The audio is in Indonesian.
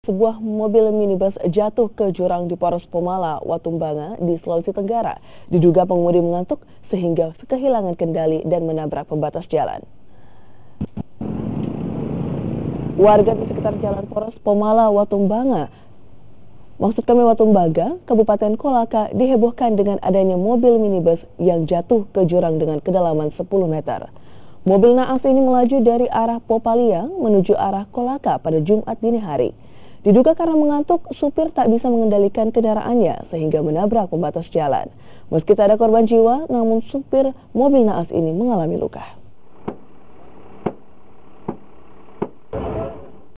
sebuah mobil minibus jatuh ke jurang di Poros Pomala, Watumbanga di Sulawesi Tenggara. Diduga pengemudi mengantuk sehingga kehilangan kendali dan menabrak pembatas jalan. Warga di sekitar jalan Poros Pomala, Watumbanga, Kabupaten Kolaka dihebohkan dengan adanya mobil minibus yang jatuh ke jurang dengan kedalaman 10 meter. Mobil naas ini melaju dari arah Popaliang menuju arah Kolaka pada Jumat dini hari. Diduga karena mengantuk, supir tak bisa mengendalikan kendaraannya sehingga menabrak pembatas jalan. Meski tak ada korban jiwa, namun supir mobil naas ini mengalami luka.